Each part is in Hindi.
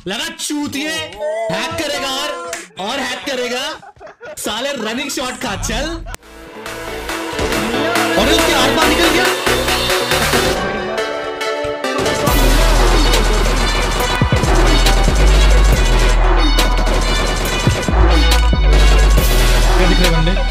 लगा चूतिए हैक करेगा और हैक करेगा साले रनिंग शॉट खा चल और उसके आर पार निकल गया। क्या दिख रहे बंदे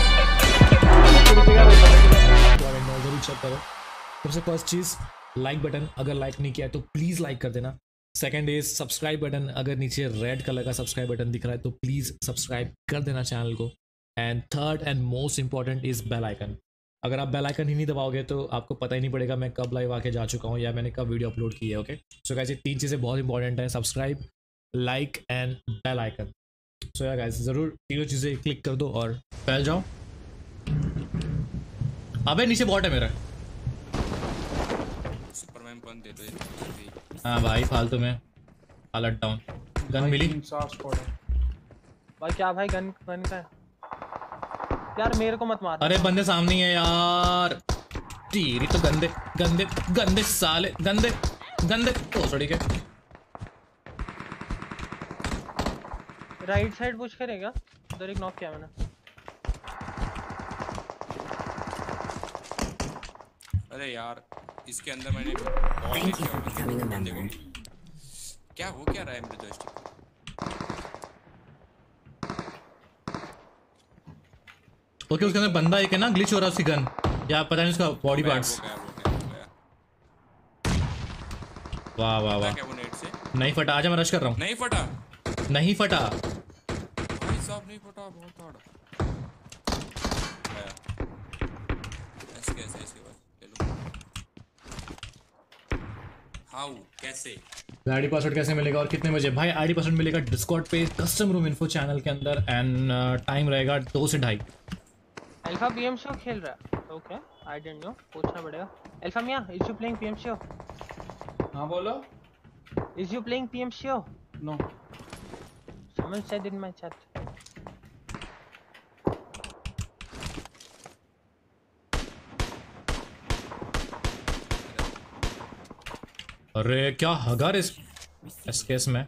जरूर चेक करो। सबसे फर्स्ट चीज लाइक बटन, अगर लाइक नहीं किया है तो प्लीज लाइक कर देना। सेकंड इज सब्सक्राइब बटन, अगर नीचे रेड कलर का सब्सक्राइब बटन दिख रहा है तो प्लीज सब्सक्राइब कर देना चैनल को। And third and most important is bell icon. अगर आप बेल आइकन ही नहीं दबाओगे तो आपको पता ही नहीं पड़ेगा मैं कब लाइव आके जा चुका हूँ या मैंने कब वीडियो अपलोड की है। ओके सो गाइस ये 3 चीज़ें बहुत इंपॉर्टेंट है, subscribe, like and bell icon. So यार गाइस जरूर तीनों चीज़ें क्लिक कर दो और फैल जाओ। अबे नीचे बॉट है मेरा। सुपरमैन कौन दे दो। हाँ भाई फालतू में अलर्ट डाउन। गन मिली भाई क्या भाई गन का है यार, मेरे को मत मार। अरे बंदे सामने ही है यार, तेरी तो गंदे गंदे गंदे साले गंदे गंदे सॉरी के। राइट साइड पुश करेगा, उधर एक नॉक किया मैंने। अरे यार इसके अंदर मैंने क्या हो क्या रहा है मेरे जॉयस्टिक। ओके उसके अंदर बंदा एक है ना, ग्लिच हो रहा है उसकी गन या पता नहीं उसका बॉडी पार्ट्स। वाह वाह वाह नहीं फटा। आजा मैं रश कर रहा हूँ। नहीं फटा नहीं फटा भाई साहब, नहीं फटा। बहुत हार्ड ऐसे कैसे इसके बाद चलो हाउ कैसे आईडी पासवर्ड कैसे मिलेगा और कितने बजे? भाई आईडी पासवर्ड मिलेगा डिस्कॉर्ड पे कस्टम रूम इन्फो चैनल के अंदर एंड टाइम रहेगा 2 से 2:30। अल्फा पीएमसीओ खेल रहा है। ओके आई डिडंट नो, पूछना पड़ेगा। अल्फा मिया इज यू प्लेइंग पीएमसीओ? हां बोलो। Is you playing PMCO? No someone said in my chat. अरे क्या हगर इस केस में।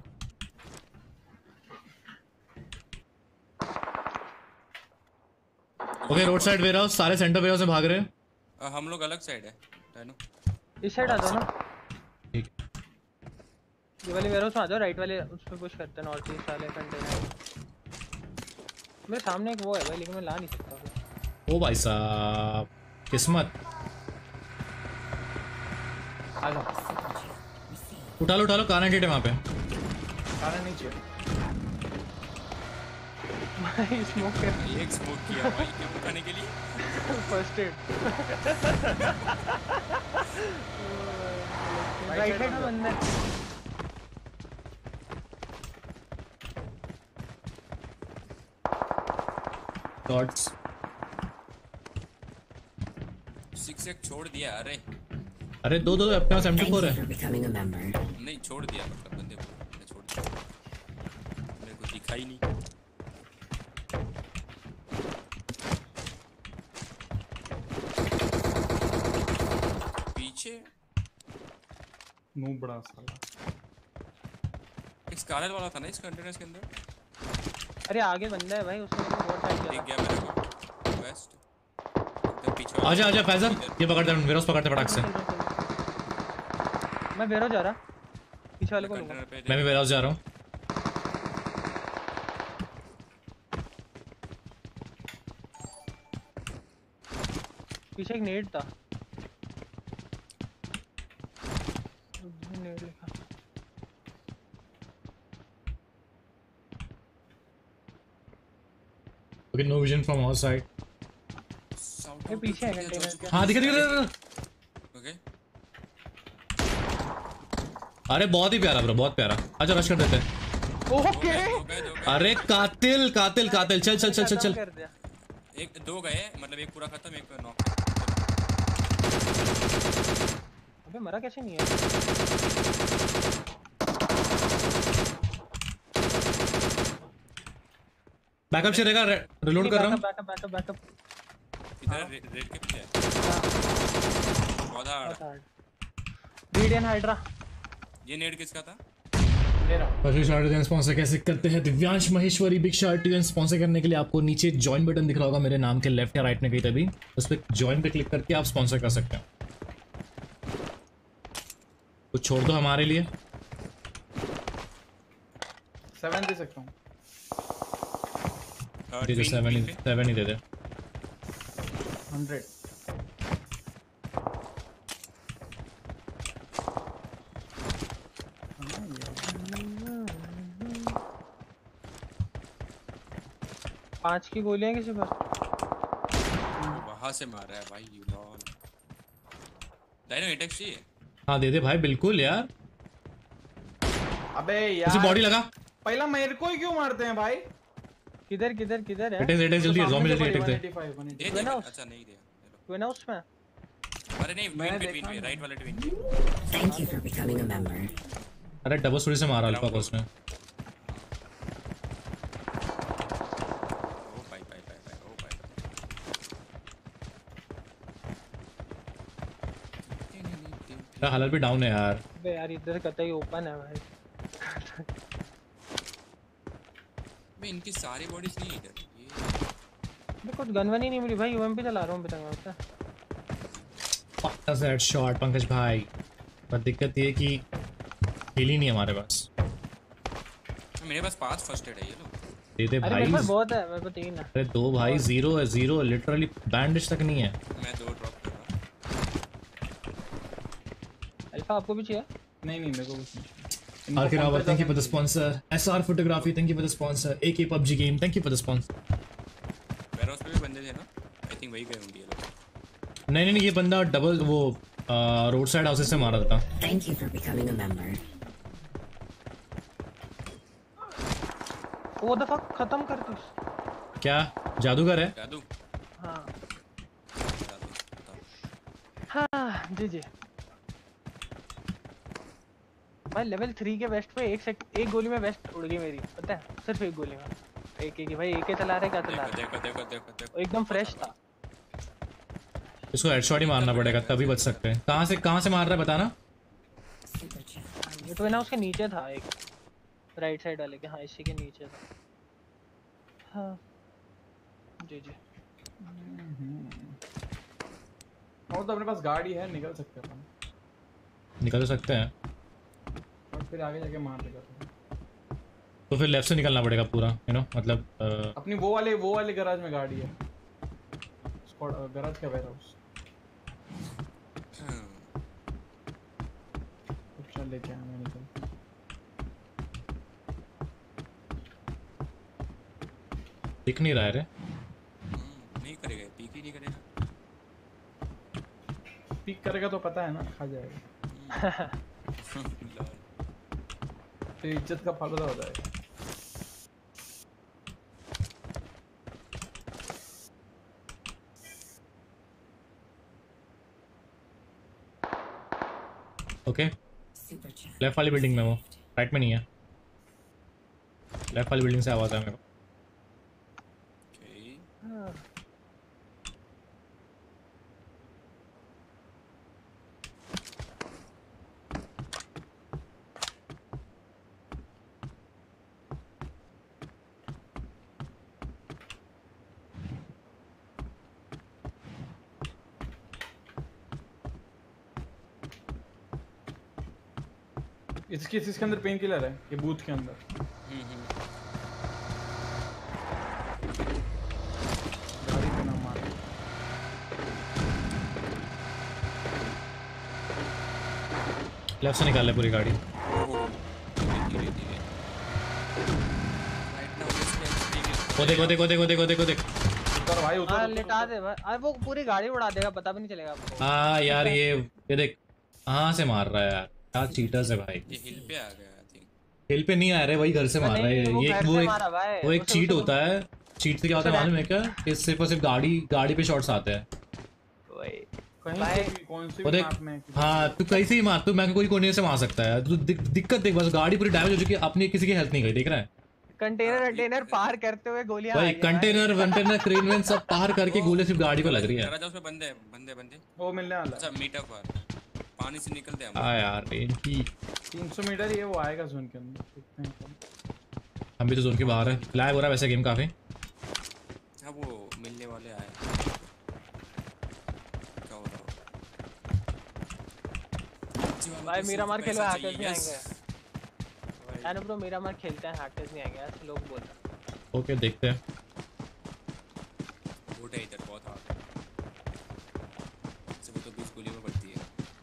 Okay road side warehouse, सारे सेंटर वेयर हाउस से भाग रहे हैं। हम लोग अलग साइड है डायनो। इस साइड आ जाओ ना। ठीक ये वाले वेयर हाउस में आ जाओ, राइट वाले उसमें पुश करते हैं नॉर्थ ईस्ट वाले कंटेनर। मेरे सामने एक वो है भाई, लेकिन मैं ला नहीं सकता। ओ भाई साहब किस्मत। आ जाओ। उठा लो कार 98 है वहाँ पे। खाना नहीं चाहिए भाई स्मोक कर एक स्मोक किया भाई क्या उठाने के लिए। First aid. राइट साइड में बंदा है। डॉट्स 6 एक छोड़ दिया। अरे दो अपने पास M24 है। नहीं छोड़ दिया, मतलब बंदे को छोड़ दिया, मेरे को दिखा ही नहीं। पीछे नो बड़ा साला एक स्कारलेट वाला था ना इस कंटेनर्स के अंदर। अरे आगे बंदा है भाई, उसने मेरे को बहुत टाइम दिख गया मेरे को वेस्ट एकदम पीछे। आजा फैजल ये पकड़ते हैं, वेरोस पकड़ते फटाक से। मैं वेरो जा रहा, पीछे वाले को लूंगा। मैं भी वेरोस जा रहा हूँ। पीछे एक नेड था। नेड लिखा। Okay no vision from our side. ये पीछे है कंटेनर के। हाँ दिखा। ओके अरे बहुत ही प्यारा ब्रो, बहुत प्यारा। अच्छा रश कर देते हैं। ओके अरे कातिल चल। एक दो गए, मतलब एक पूरा खत्म, एक नॉक। अबे मरा कैसे नहीं है? बैकअप चलेगा, रिलोड कर रहा हूं। बैकअप इधर रेड के पीछे है। बहुत हार्ड। रीडियन हाइड्रा। ये नेड किसका था? मेरा फर्स्ट शार्ट स्पॉन्सर कैसे करते हैं? Divyansh Maheshwari big shout sponsor करने के लिए आपको नीचे ज्वाइन बटन दिख रहा होगा मेरे नाम के लेफ्ट या राइट में कहीं तभी, उस पर ज्वाइन पे क्लिक करके आप स्पॉन्सर कर सकते हैं। कुछ छोड़ दो हमारे लिए। 7 दे सकता हूँ। दे दे 7 ही दे दे। 100 5 की गोलियां किसी पर। वहां से मार रहा है भाई यू लॉल। डायनो एटेक्स चाहिए? हाँ दे दे भाई बिल्कुल यार। अबे उसे यार बॉडी लगा। पहला मेरे को ही क्यों मारते हैं भाई? किधर किधर किधर है? अटैक जल्दी ज़ॉम्बी जल्दी अटैक दे। 185 दे Twin दे। house? अच्छा नहीं दिया। कोई ना उसमें। अरे नहीं मैंने ट्विन देखा पे ना। राइट वाले ट्विन पे। Thank you for becoming a member. अरे डबल स्टोरी से मारा अल्फा को उसने। ओ भाई भाई भाई भाई ओ भाई। तेरा हालत भी डाउन है यार। अबे यार इधर कतई ओपन है भाई। मैं इनकी सारी बॉडीज नहीं इधर ये मेरे को गन वन ही नहीं मिली भाई। यूएमपी चला रहा हूं अभी तक मैं पता। पक्का से हेडशॉट पंकज भाई। पर दिक्कत ये है कि हील ही नहीं है हमारे पास। मेरे पास 5 फर्स्ट एड है ये लो। दे दे अरे भाई। मेरे पास बहुत है, मेरे पास 3 है। अरे दो भाई, जीरो है जीरो, लिटरली बैंडेज तक नहीं है। मैं 2 ड्रॉप कर रहा हूं। अल्फा आपको भी चाहिए? नहीं नहीं मेरे को कुछ नहीं। RK Rawat thank you for the sponsor. SR photography thank you for the sponsor. AK PUBG game thank you for the sponsor. Warehouse पे भी बंदे थे ना? आई थिंक वही गए होंगे ये लोग। नहीं नहीं नहीं, ये बंदा डबल वो रोड साइड हाउसेस से मारा था। Thank you for becoming a member. वो द फक खत्म कर तू। क्या जादूगर है? जादू हाँ जादू बताओ। हाँ जी जी भाई। लेवल 3 के वेस्ट पे एक गोली में वेस्ट उड़ गई मेरी, पता है? सिर्फ एक गोली में। एक ही भाई, एक ही चला रहे, क्या चला रहे? देखो देखो देखो देखो एकदम फ्रेश था। इसको हेडशॉट ही मारना पड़ेगा तभी बच सकते हैं। कहाँ से मार रहा है बताना। Super chat. ये तो ना उसके नीचे था एक, राइट साइड वाले के। हाँ इसी के नीचे था। हाँ जी जी। और तो अपने पास गाड़ी है, निकल सकते हैं अपन। निकल तो सकते हैं और फिर आगे जाके मार देगा तो। तो फिर लेफ्ट से निकलना पड़ेगा पूरा, यू नो मतलब अपनी वो वाले गैराज में गाड़ी है। स्क्वाड गैराज का वेयरहाउस। चल लेके आया मैं निकल। दिख नहीं रहा है रे। नहीं करेगा पीक ही नहीं करेगा। पीक करेगा तो पता है ना, खा जाएगा। लॉल। तो इज्जत का फालूदा हो जाएगा। Okay Super chat. लेफ्ट वाली बिल्डिंग में, वो राइट में नहीं है। लेफ्ट वाली बिल्डिंग से आवाज है मेरे को। ओके हाँ। इसके अंदर पेन किलर है, ये बूथ के अंदर। गाड़ी पे ना मार। लेफ्ट से निकाल ले पूरी गाड़ी। धीरे धीरे राइट नाउ लेट्स प्ले। वो देख वो देख वो देख वो देख वो देख वो देख। उतर भाई हाँ उतर। लेटा दे भाई। अरे वो पूरी गाड़ी उड़ा देगा, पता भी नहीं चलेगा आपको। हाँ यार ये देख कहाँ से मार रहा है यार। क्या चीटर्स है भाई। ये हिल पे आ गया आई थिंक। हिल पे नहीं आ रहे, वही घर से मार रहा है। नहीं, वो ये घर से मारा भाई। वो एक उसे- चीट उसे- होता है। चीट से क्या होता है मालूम है क्या? कि सिर्फ और सिर्फ गाड़ी पे शॉट्स आते हैं। वही। कहीं भाई, से भी, कौन सी वो भी देख मैप में। हाँ तू कैसे ही मार, तू मैं कोई कोने से मार सकता है। तू दिक्कत देख, बस गाड़ी पूरी डैमेज हो चुकी है, अपनी किसी की हेल्थ नहीं गई, देख रहा है कंटेनर पार करते हुए गोलियां आ भाई। रही हैं भाई। कंटेनर क्रेन वेन सब पार करके गोले सिर्फ गाड़ी पे लग रही है। गैराज हाउस में बंदे हैं, बंदे वो मिलने वाला अच्छा मीट अप वाला पानी से निकलते हैं हाँ यार इनकी 300 मीटर ही है, वो आएगा जोन के अंदर, देखते हैं। हम भी तो जोन के बाहर है। लैग हो रहा है वैसे गेम काफी। हाँ वो मिलने वाले आए। क्या हो रहा है भाई मेरा मार खेलो, पैसा हैकर्स नहीं चाहिए, आएंगे। यार ब्रो मेरा मार खेलते हैं, हैकर्स नहीं आएंगे ऐसे लोग बोल रहे हैं। ओके देखते हैं। वोट है इधर बहुत हार्ड से, वो तो 20 गोली में पड़ती है।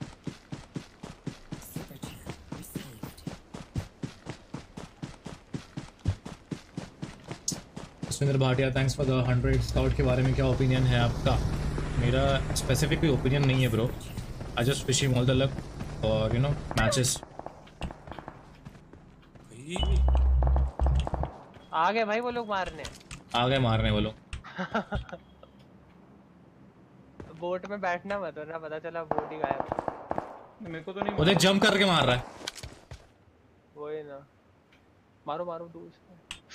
Super chat received. Sundar Bhatia thanks for the 100 scout के बारे में क्या ओपिनियन है आपका? मेरा स्पेसिफिक कोई ओपिनियन नहीं है bro. I just wish him all the luck और यू नो मैचेस। आ गए भाई वो लोग मारने। आ गए मारने वो लोग। बोट में बैठना मत, वरना पता चला बोट ही गायब। मेरे को तो नहीं वो देख जंप करके मार रहा है। वही ना, मारो मारो दूर से।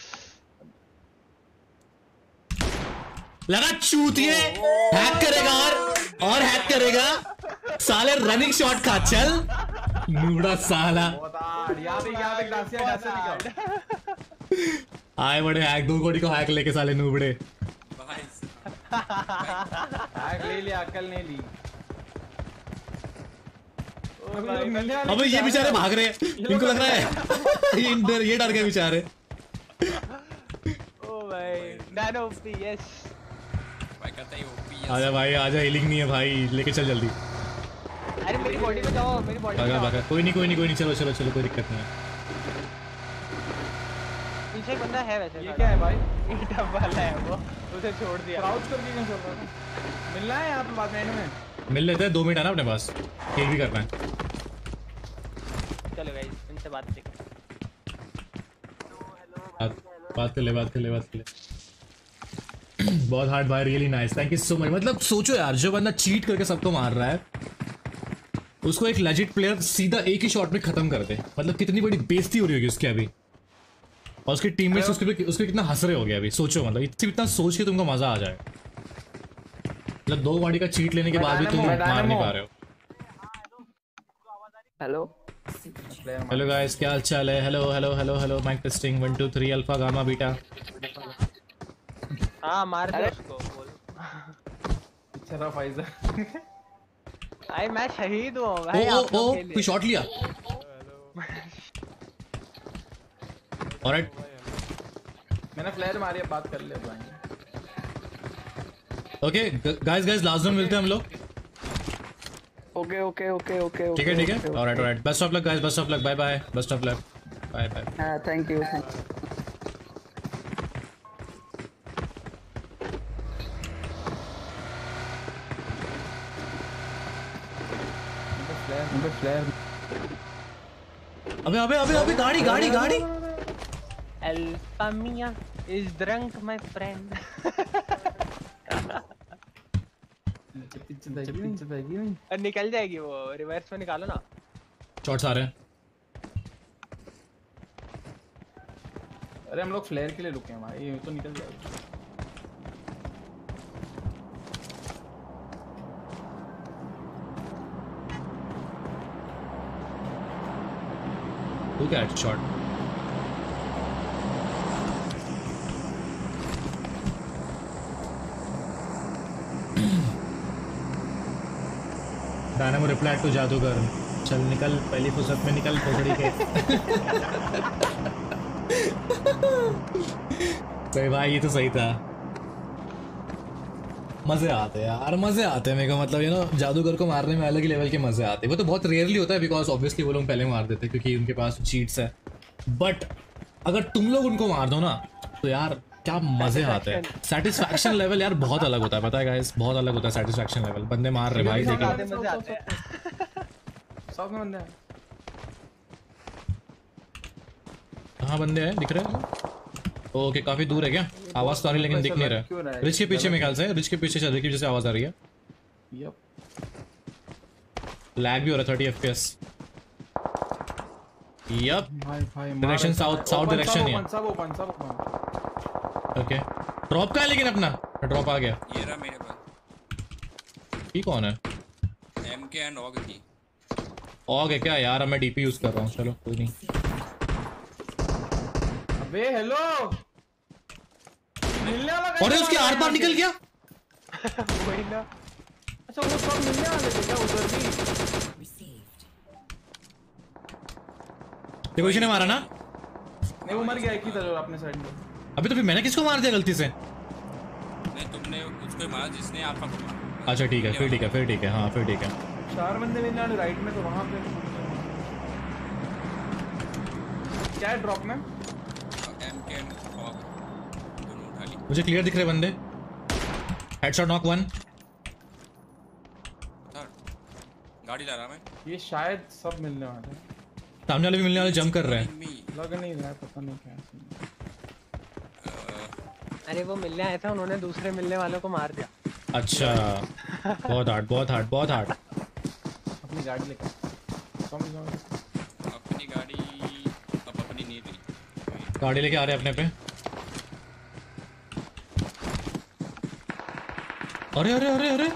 लगा चूतिए हैक करेगा और हैक करेगा साले। रनिंग शॉट खा चल नूबड़ा साला। बहुत हार्ड। यहाँ पे डासिया निकल। आए बड़े हैक 2 कोडी को हैक लेके साले नूबड़े। भाई हैक ले लिया, अकल नहीं ली। भाई, मिलने वाले अबे ये बेचारे भाग रहे हैं, इनको लग रहा है ये डर गए बेचारे। ओ भाई नैनो ओपी यस। भाई कहता है ओपी। आजा भाई आजा, हीलिंग नहीं है भाई, लेके चल जल्दी। अरे मेरी बॉडी में जाओ, मेरी बॉडी में भागा जाओ। भागा, कोई नहीं चलो चलो चलो, कोई दिक्कत नहीं है। पीछे एक बंदा है वैसे। ये क्या है भाई? ईटा वाला है वो, उसे छोड़ दिया। क्राउच करके क्यों चल रहा है? मिलना है यहाँ पे बाद में एंड में। मिल लेते हैं, 2 मिनट है ना अपने पास, एक भी करना है। चलो गाइस इनसे बात करते बात कर ले। बहुत हार्ड भाई, really nice, thank you so much. मतलब सोचो यार, जो बंदा चीट करके सबको मार रहा है उसको एक लेजिट प्लेयर सीधा एक ही शॉट में खत्म कर दे, मतलब कितनी बड़ी बेइज्जती हो रही होगी उसकी अभी। और उसके टीममेट्स उसके कितना हंस रहे हो गए अभी, सोचो मतलब इतना सोच के तुमको मजा आ जाए। मतलब 2 गाड़ी का चीट लेने के बाद भी तुम मार नहीं पा रहे हो। हेलो गाइस, क्या हाल चाल है? Hello mic testing 1 2 3 alpha gamma beta. हाँ मार दे उसको बोल। अच्छा फाइजर। भाई मैं शहीद हूँ भाई। ओ आप लोग के कोई लिए। शॉट लिया। ऑलराइट, मैंने फ्लैश मारी है, बात कर ले भाई। ओके गाइस लास्ट जोन मिलते हैं हम लोग। ओके ठीक है alright best of luck guys, best of luck, bye bye, best of luck, bye bye. हाँ थैंक यू। अबे गाड़ी। अल्फा मिया इज ड्रंक माय फ्रेंड। निकल जाएगी वो, रिवर्स में निकालो ना। शॉट्स आ रहे हैं। अरे हम लोग फ्लेयर के लिए रुके हैं भाई, ये तो निकल जाएगा। Look at shot. Dynamo reply to जादूगर, चल निकल पहली फुर्सत में निकल खोपड़ी के। सही भाई, ये तो सही था। मजे आते हैं यार, मजे आते हैं मेरे को, मतलब यू नो जादूगर को मारने में अलग ही लेवल के मजे आते हैं। वो तो बहुत रेयरली होता है बिकॉज ऑब्वियसली वो लोग पहले मार देते हैं क्योंकि उनके पास चीट्स है। बट अगर तुम लोग उनको मार दो ना तो यार क्या मजे आते हैं। सेटिस्फैक्शन लेवल यार बहुत अलग होता है, पता है गाइस, बहुत अलग होता है सेटिस्फैक्शन लेवल। बंदे मार रहे भाई, देखो मजे आते हैं। साथ में बंदे हैं। कहाँ बंदे हैं, दिख रहे हैं? ओके काफी दूर है क्या? आवाज तो आ रही लेकिन दिख नहीं रहा। रिच के पीछे मेरे ख्याल से, रिच के पीछे शायद की वजह से आवाज आ रही है। यप, लैग भी हो रहा है 30 FPS। यप, भाई डायरेक्शन साउथ डायरेक्शन है। सब ओपन। ओके ड्रॉप का है लेकिन अपना ड्रॉप आ गया। ये रहा मेरे पास। ये कौन है? MK एंड ऑग की ऑग है क्या यार? अब मैं डीपी यूज कर रहा हूँ, चलो कोई नहीं। अबे हेलो, मिलने वाला कैसे और उसके मारा आर पार यहाँ निकल से? गया। वही ना। अच्छा वो सब मिलने वाले थे क्या उधर भी? Received. देखो इसी ने मारा ना। नहीं वो मर गया, एक ही था जो अपने साइड में। अभी तो फिर मैंने किसको मार दिया गलती से? नहीं तुमने उसको ही मारा जिसने अल्फा को मारा। अच्छा ठीक है, फिर ठीक है, फिर ठीक है, हाँ फिर ठीक है। 4 बंदे मिलने वाले राइट में, तो वहां पे क्या है ड्रॉप में? MK फॉग दोनों उठा ली। मुझे क्लियर दिख रहे बंदे। Headshot knock 1। उधर गाड़ी ला रहा मैं। ये शायद सब मिलने वाले हैं। सामने वाले भी मिलने वाले जंप कर रहे हैं। लग नहीं रहा है, पता नहीं क्या है। अरे वो मिलने आए थे, उन्होंने दूसरे मिलने वालों को मार दिया। अच्छा बहुत हार्ड, बहुत हार्ड, बहुत हार्ड। अपनी गाड़ी लेकर समझ जाओ। अपनी गाड़ी अब अपनी नहीं रही। गाड़ी लेके आ रहे हैं अपने पे। अरे अरे अरे अरे,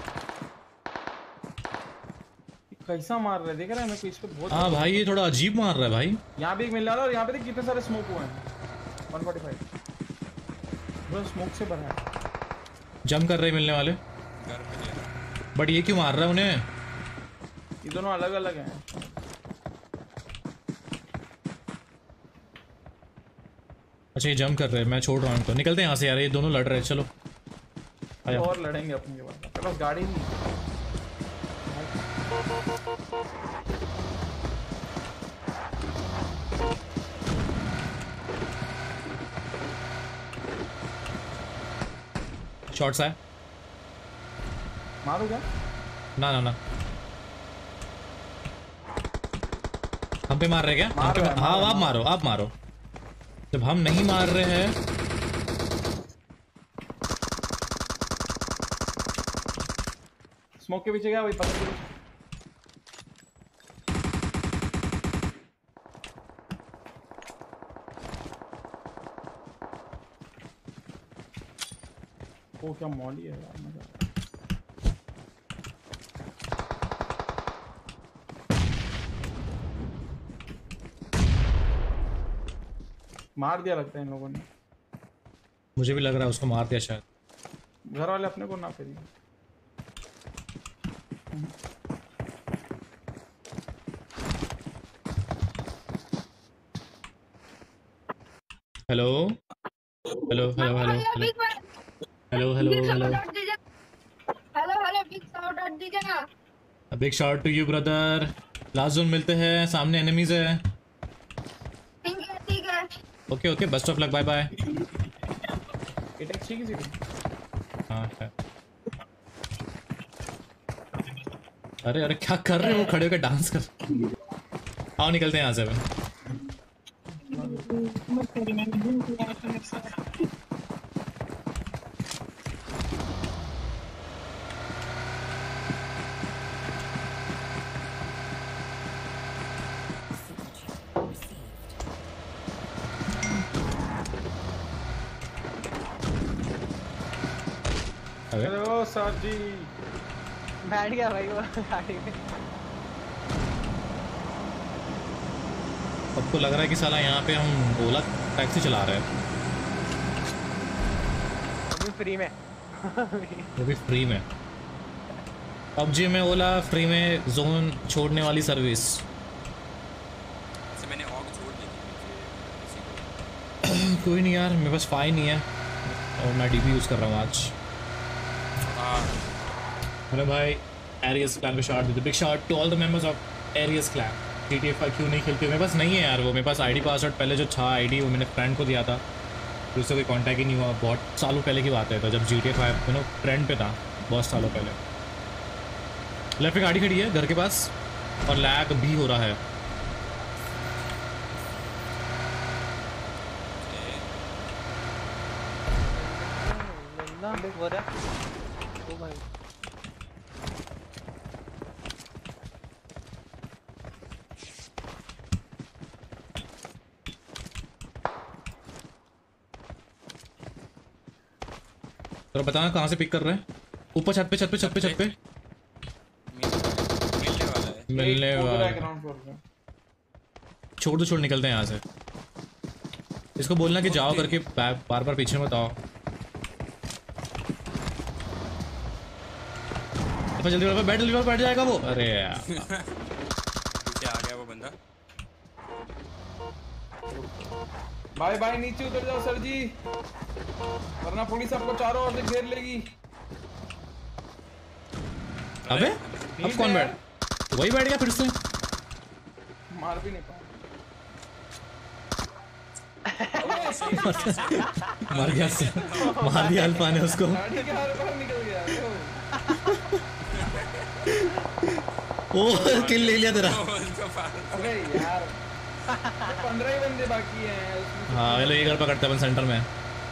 कैसा मार रहा है देख रहा है मेरे को, इस पे बहुत। हाँ भाई ये थोड़ा अजीब मार रहा है भाई। यहाँ भी एक मिलने वाला, और यहाँ पे देख कितने सारे स्मोक हुए हैं। 145 बस स्मोक से भरा है। जंप कर रहे हैं मिलने वाले। घर पे ले रहा। बट ये क्यों मार रहा है उन्हें? ये दोनों अलग अलग हैं। अच्छा ये जंप कर रहे हैं, मैं छोड़ रहा हूँ इनको। निकलते हैं यहाँ से यार, ये दोनों लड़ रहे हैं। चलो आया। और लड़ेंगे अपने के बाद, अपने पास गाड़ी नहीं है। शॉट्स है। मारो क्या? ना ना ना, हम पे मार रहे क्या? मार हम पे रहा है, हाँ मार रहा आप है। मारो, आप मारो। जब हम नहीं मार रहे हैं। स्मोक के पीछे गया, वही पकड़ के पीछे। वो क्या मॉली है यार, मजा आ रहा है। मार दिया लगता है इन लोगों ने। मुझे भी लग रहा है उसको मार दिया शायद। घर वाले अपने को ना करिए। Hello hello hello hello hello hello hello hello. Hello hello big shout out दीजिए ना। Big shot to you brother. Last zone मिलते हैं, सामने एनिमीज है। ठीक है ठीक है। Okay okay, best of luck, bye bye. Attack अच्छी किसी को। हाँ है। अरे अरे क्या कर रहे हो, खड़े होकर डांस कर। आओ निकलते हैं यहाँ से। अबे हेलो सर जी। बैठ गया भाई वो गाड़ी में। सबको लग रहा है कि साला यहाँ पे हम ओला टैक्सी चला रहे हैं, अभी फ्री में। वो भी फ्री में। पबजी में ओला फ्री में जोन छोड़ने वाली सर्विस। से मैंने ऑग छोड़ दी थी किसी को। कोई नहीं यार, मेरे पास फाइन नहीं है और मैं डीपी यूज़ कर रहा हूँ आज। मैंने भाई एरियस क्लैन को शॉट दी। Big shot to all the members of Aries clan. GTA 5 क्यों नहीं खेलते? मेरे पास नहीं है यार वो, मेरे पास आईडी पासवर्ड पहले जो था आईडी, वो मैंने फ्रेंड को दिया था, फिर उससे कोई कांटेक्ट ही नहीं हुआ। बहुत सालों पहले की बात है, तो जब GTA 5 ट्रेंड पे था बहुत सालों पहले। लेफ्ट पे गाड़ी खड़ी है घर के पास और लैग भी हो रहा है। मिलना हो रहा ओ भाई। तो बताना कहाँ से पिक कर रहे हैं? ऊपर छत पे, छत पे, छत पे, छत पे मिलने वाला है। मिलने एक वाला। ग्राउंड छोड़ निकलते हैं यहाँ से। इसको बोलना कि जाओ करके बार बार पीछे मत आओ। जल्दी बैठ जाएगा वो। अरे यार पीछे आ गया वो बंदा। बाय बाय, नीचे उतर जाओ सर जी, वरना पुलिस आपको चारों ओर से घेर लेगी। अबे अब कौन बैठ, वही बैठ गया फिर से। मार भी नहीं पाया। मर गया मार दिया अल्फा ने उसको। गाड़ी के हर बार निकल गया ओ किल ले लिया तेरा। अबे यार 15 ही बंदे बाकी हैं उसमें। हाँ ये लो, ये घर पकड़ते हैं अपन सेंटर में।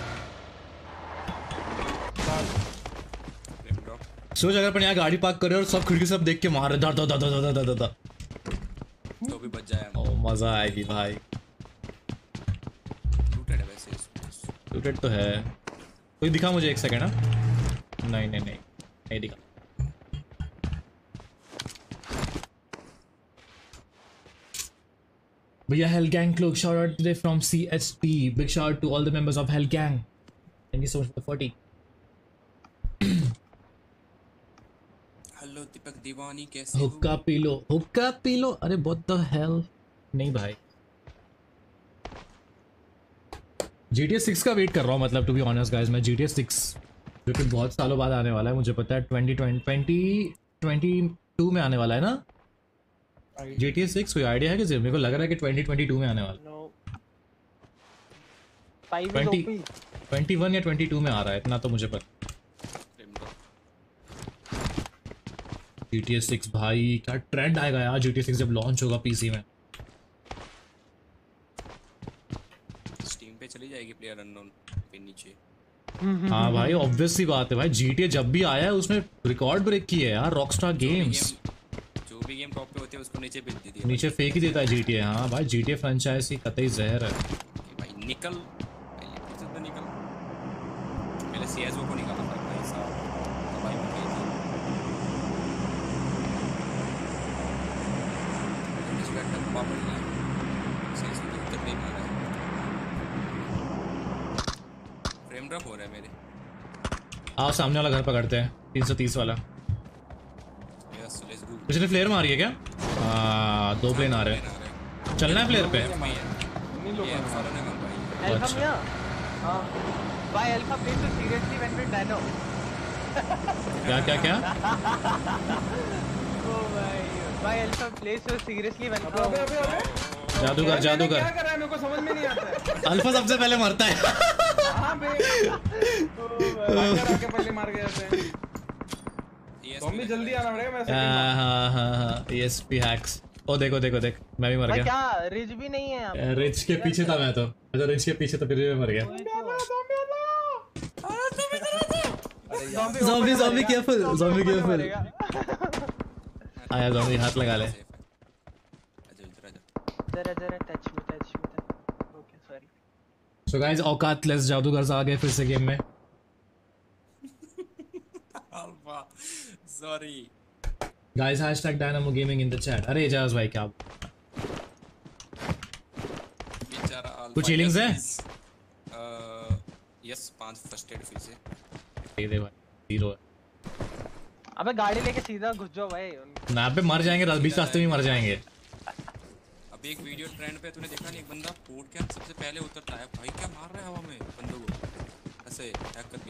सोच अगर अपन यहाँ गाड़ी पार्क करे और सब खिड़की से सब देख के मार रहे दा तो भी बच जाए। ओ मजा आएगी भाई। लूटेड है वैसे इसमें। लूटेड तो है। कोई दिखा मुझे एक सेकंड। ना नहीं दिखा। भैया Hell Gang cloak, shout out today from CSP. Big shout out to all the members of Hell Gang. Thank you so much for the 40. Hello Deepak Deewani कैसे हो? हुक्का पी लो। अरे what the hell? नहीं भाई, GTA 6 का वेट कर रहा हूँ। मतलब टू बी ऑनेस्ट गाइस, मैं GTA 6 जो कि बहुत सालों बाद आने वाला है, मुझे पता है 2022 में आने वाला है ना GTA 6। कोई आइडिया है कि मेरे को लग रहा है कि 2022 में आने वाला है। 21 या 22 में आ रहा है, इतना तो मुझे पता। GTA 6 भाई क्या ट्रेंड आएगा यार GTA 6 जब लॉन्च होगा पीसी में। स्टीम पे चली जाएगी प्लेयर अननोन पे नीचे। हाँ भाई ऑब्वियस सी बात है भाई, GTA जब भी आया है उसने रिकॉर्ड ब्रेक किया है यार रॉकस्टार गेम्स। जो भी गेम टॉप पे होते हैं उसको नीचे भेज देती है, नीचे फेंक ही देता है GTA। हाँ भाई GTA फ्रेंचाइज की कतई जहर है भाई। निकल पहले CS:GO को निकाला था भाई साहब, भाई इसका टप्पा पड़ गया। CS:GO तो तक नहीं मारा है। फ्रेम ड्रॉप हो रहा है मेरे। आओ सामने वाला घर पकड़ते हैं, 330 वाला। Yes let's go. पिछले फ्लेयर मारी है क्या? हाँ 2 प्लेन आ रहे हैं, चलना है फ्लेयर पे। ये फॉलो ने कम भाई। अल्फा मिया। हां bye alpha please to seriously when we डायनो। क्या ओ भाई bye alpha please to seriously when अबे जादूगर क्या कर रहा है मेरे को समझ में नहीं आता है। अल्फा सबसे पहले मरता है। हां बे आके पहले मार गए थे। ज़ॉम्बी जल्दी आना पड़ेगा। मैं हाँ ESP हैक्स। ओ देखो मैं भी मर भाई गया। क्या रिज भी नहीं है यहाँ पे। रिच के पीछे था मैं तो। अच्छा रिच के पीछे तो फिर भी मैं मर गया। Zombie careful. आया ज़ॉम्बी हाथ लगा ले। जरा टच में ओके सॉरी। सो गाइस औकात लेस जादूगर आ गए फिर से गेम में। Alpha sorry guys #Dynamo Gaming in the chat। अरे एजाज भाई क्या बेचारा अल्फा। कुछ healings है? यस 5 फर्स्ट एड फिर से दे भाई 0 है। अबे गाड़ी लेके सीधा घुस जाओ भाई। ना पे मर जाएंगे, बीच रास्ते में मर जाएंगे। अभी एक वीडियो ट्रेंड पे तूने देखा नहीं, एक बंदा पोर्ट के सबसे पहले उतरता है भाई, क्या मार रहा है हवा में बंदों को ऐसे हैक करके।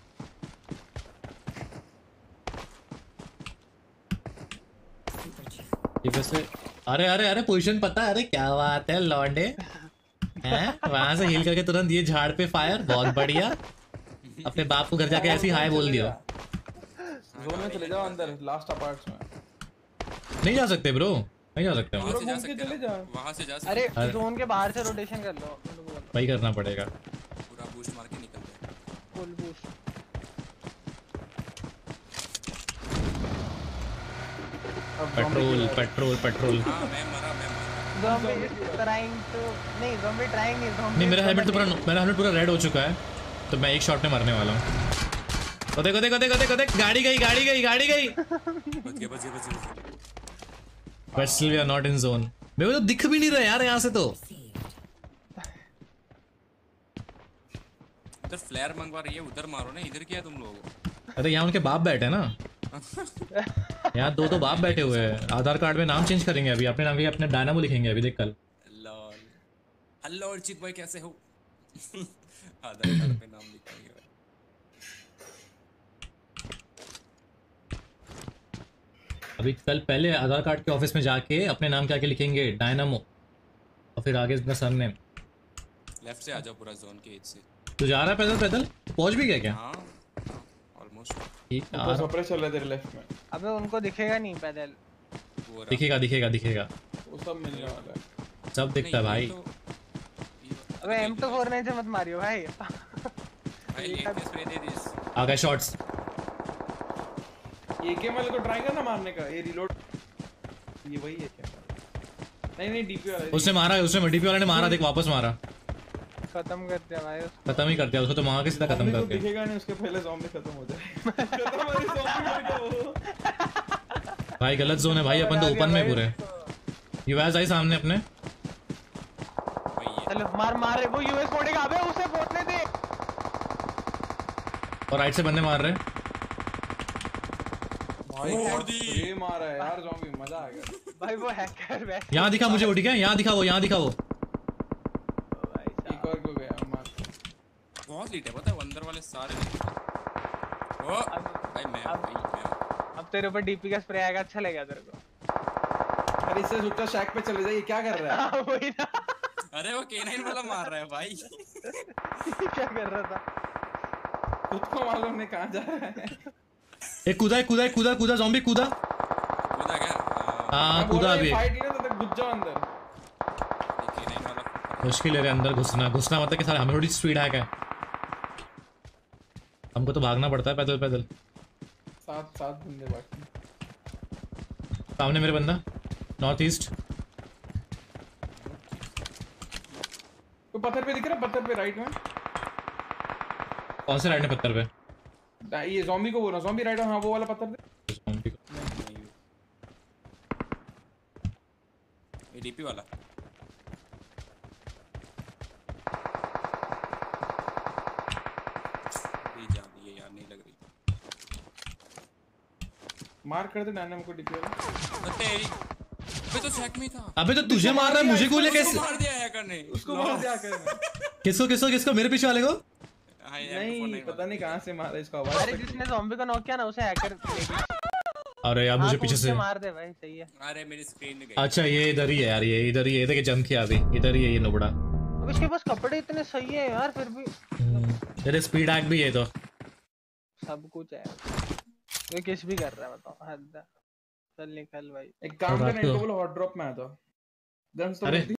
वैसे अरे पोजीशन पता है? अरे क्या बात है लौंडे हैं? वहां से हिल करके तुरंत ये झाड़ पे फायर, बहुत बढ़िया। अपने बाप को घर जाके ऐसी हाय बोल दियो। जोन में चले जाओ अंदर, लास्ट अपार्ट्स में। नहीं जा सकते ब्रो, नहीं जा सकते वहां से जा घूम के सकते चले हैं, जाओ। वहां से जा सकते अरे हैं। जोन के बाहर से रोटेशन कर लो। वही करना पड़ेगा। पूरा बूस्ट मार के निकल जाए। Full boost. पेट्रोल। हां मैं मरा। ज़ॉम्बी ट्राइंग टू नहीं, ज़ॉम्बी ट्राइंग नहीं। नहीं मेरा हेलमेट पूरा रेड हो चुका है, तो मैं एक शॉट में मरने वाला हूँ। तो देखो गाड़ी गई। बच गए। But still we are not in zone. मेरे को तो दिख भी नहीं रहा यार यहाँ से तो। उधर फ्लेयर मंगवा रही है, उधर मारो ना, इधर क्या है तुम लोग? अरे यहाँ उनके बाप बैठे हैं ना, यहाँ दो बाप बैठे हुए हैं। आधार कार्ड में नाम चेंज करेंगे अभी, अपने नाम के अपने डायनामो लिखेंगे अभी, देख कल। लॉल। हेलो अर्चित भाई कैसे हो? आधार कार्ड पे नाम लिखेंगे भाई। अभी कल पहले आधार कार्ड के ऑफिस में जाके अपने नाम के आगे लिखेंगे डायनामो, और फिर आगे अपना सरनेम। लेफ्ट से आ जाओ पूरा जोन के एज से। तू जा रहा है पैदल पैदल? पहुंच भी गया क्या? हाँ ऑलमोस्ट। ठीक है, आ ऊपर रहा हूँ। सपरे चल रहे तेरे लेफ्ट में। अबे उनको दिखेगा नहीं पैदल। वो रहा। दिखेगा दिखेगा दिखेगा, वो सब मिलने वाला है। सब दिखता है भाई। अबे M249 से मत मारियो भाई। भाई लेट स्प्रे दे दिस। आ गए शॉट्स। एके वाले को ट्राई करना मारने का, ये रिलोड। ये वही है क्या? नहीं डीपी वाला है। उसने मारा है, उसने डीपी वाले ने मारा, देख वापस मारा। खत्म कर दिया भाई उसको। खत्म ही कर दिया उसको तो, वहां के सीधा खत्म Zombie को करके। दिखेगा नहीं, उसके पहले ज़ॉम्बी खत्म हो जाए। खत्म हो रही zombie मर गया वो। भाई गलत जोन है भाई, अपन तो ओपन में पूरे। यूएस आई सामने अपने। वही है। चलो मार वो यूएस फोड़ेगा। अबे उसे फोड़ने दे। और राइट से बंदे मार रहे हैं। भाई ये मारा है यार ज़ॉम्बी, मजा आ गया। भाई वो हैकर बैठ। यहाँ दिखा मुझे, वो ठीक है, यहाँ दिखा वो, यहाँ दिखा वो। भाई साहब। एक और को गया मार। बहुत लीट है पता है, अंदर वाले सारे लीट है। ओ भाई मैं अब तेरे ऊपर डीपी का स्प्रे आएगा, अच्छा लगेगा तेरे को। अरे इससे झुकता शैक पे चले जाइए, क्या कर रहा है? हाँ, वही ना। अरे वो K9 वाला मार रहा है भाई। क्या कर रहा था? खुद को मालूम नहीं कहाँ जा रहा है। एक कूदा ज़ॉम्बी कूदा। कूदा क्या? हाँ कूदा अभी। फाइट ले तो घुस जाओ अंदर। K9 वाला मुश्किल है रे अंदर घुसना मतलब कि सारे हमें थोड़ी स्पीड हैक है, हमको तो भागना पड़ता है पैदल पैदल। सात बंदे बाकी। सामने मेरे बंदा नॉर्थ ईस्ट। तो पत्थर पे दिख रहा है, पत्थर पे राइट में। कौन से राइट में पत्थर पे? ये ज़ॉम्बी को बोलो, ज़ॉम्बी राइट, हाँ वो वाला पत्थर पे। ज़ॉम्बी को। ये डीपी वाला। ये जा रही है यार, नहीं लग रही। मार कर दे डायनामो को डीपी वाला। तेरी अबे तो सैक में था। अबे तो तुझे मार रहा है, मुझे गोली कैसे? मार दिया हैकर ने उसको मार दिया कर। किसको मेरे पीछे वाले को? हाँ, ये नहीं M249 पता नहीं कहाँ से मारा इसका अरे आवाज। जिसने ज़ॉम्बी को नॉक किया ना, उसे हैकर। अरे यार मुझे पीछे से। मार दे भाई, सही है। अरे मेरी स्क्रीन गई। अच्छा ये इधर ही है यार, ये इधर ही है, देखिए जंप किया अभी, इधर ही है ये नुबड़ा। अब इसके पास कपड़े इतने सही है यार, फिर भी तेरे स्पीड हैक भी है तो। सब कुछ है। ये किस भी कर रहा है बताओ, हद है। चल निकल भाई। एक काम रात करना, को- इनको बोलो हॉट ड्रॉप में आ जाओ। गन्स तो अरे मिलती